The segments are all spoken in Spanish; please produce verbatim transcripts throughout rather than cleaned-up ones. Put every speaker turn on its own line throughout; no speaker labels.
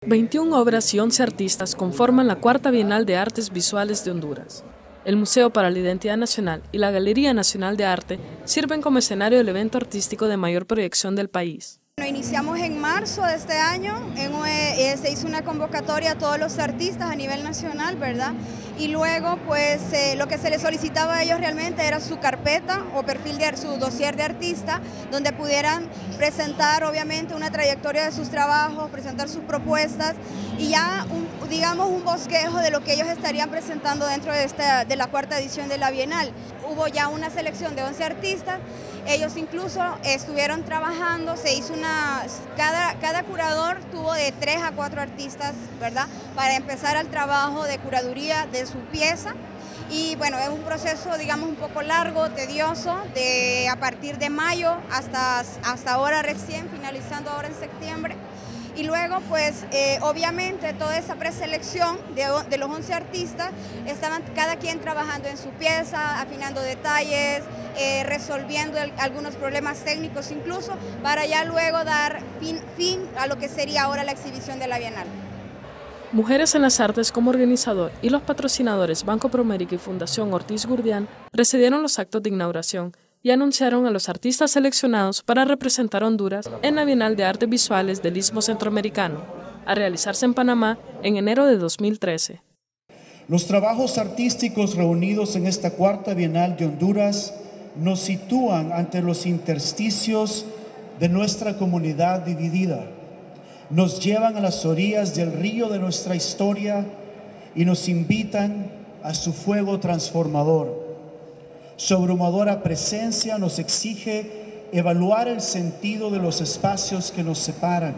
veintiuna obras y once artistas conforman la Cuarta Bienal de Artes Visuales de Honduras. El Museo para la Identidad Nacional y la Galería Nacional de Arte sirven como escenario del evento artístico de mayor proyección del país.
Bueno, iniciamos en marzo de este año, en, eh, se hizo una convocatoria a todos los artistas a nivel nacional, ¿verdad? Y luego, pues, eh, lo que se les solicitaba a ellos realmente era su carpeta o perfil de su dossier de artista, donde pudieran presentar, obviamente, una trayectoria de sus trabajos, presentar sus propuestas y ya, un, digamos, un bosquejo de lo que ellos estarían presentando dentro de, esta, de la cuarta edición de la Bienal. Hubo ya una selección de once artistas, ellos incluso estuvieron trabajando, se hizo una, cada, cada curador tuvo de tres a cuatro artistas, ¿verdad? Para empezar el trabajo de curaduría de su pieza. Y bueno, es un proceso, digamos, un poco largo, tedioso, de a partir de mayo hasta, hasta ahora recién, finalizando ahora en septiembre. Y luego, pues, eh, obviamente, toda esa preselección de, de los once artistas, estaban cada quien trabajando en su pieza, afinando detalles, eh, resolviendo el, algunos problemas técnicos incluso, para ya luego dar fin, fin a lo que sería ahora la exhibición de la Bienal.
Mujeres en las Artes como organizador y los patrocinadores Banco Promérica y Fundación Ortiz Gurdián recibieron los actos de inauguración y anunciaron a los artistas seleccionados para representar a Honduras en la Bienal de Artes Visuales del Istmo Centroamericano, a realizarse en Panamá en enero de dos mil trece.
Los trabajos artísticos reunidos en esta Cuarta Bienal de Honduras nos sitúan ante los intersticios de nuestra comunidad dividida. Nos llevan a las orillas del río de nuestra historia y nos invitan a su fuego transformador. Su abrumadora presencia nos exige evaluar el sentido de los espacios que nos separan,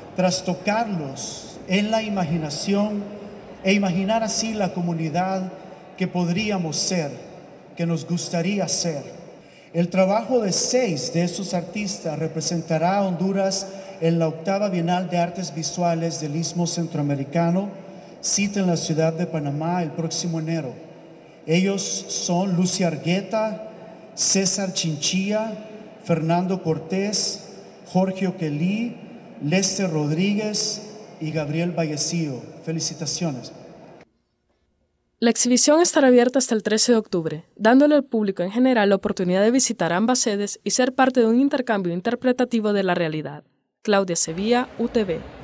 trastocarlos en la imaginación e imaginar así la comunidad que podríamos ser, que nos gustaría ser. El trabajo de seis de esos artistas representará a Honduras en la octava Bienal de Artes Visuales del Istmo Centroamericano, cita en la ciudad de Panamá el próximo enero. Ellos son Lucia Argueta, César Chinchilla, Fernando Cortés, Jorge Oquelí, Lester Rodríguez y Gabriel Vallecillo. Felicitaciones.
La exhibición estará abierta hasta el trece de octubre, dándole al público en general la oportunidad de visitar ambas sedes y ser parte de un intercambio interpretativo de la realidad. Claudia Sevilla, U T V.